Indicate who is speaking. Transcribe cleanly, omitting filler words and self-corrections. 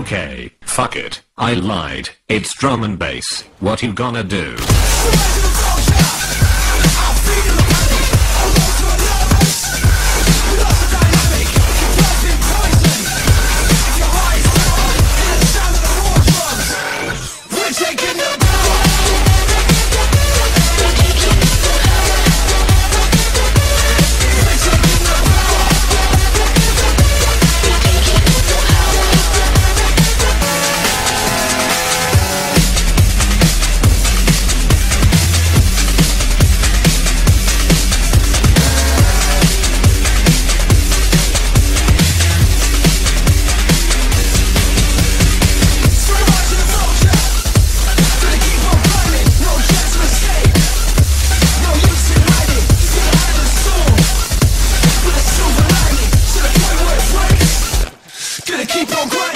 Speaker 1: Okay, fuck it, I lied. It's drum and bass. What you gonna do?
Speaker 2: Keep on grinding.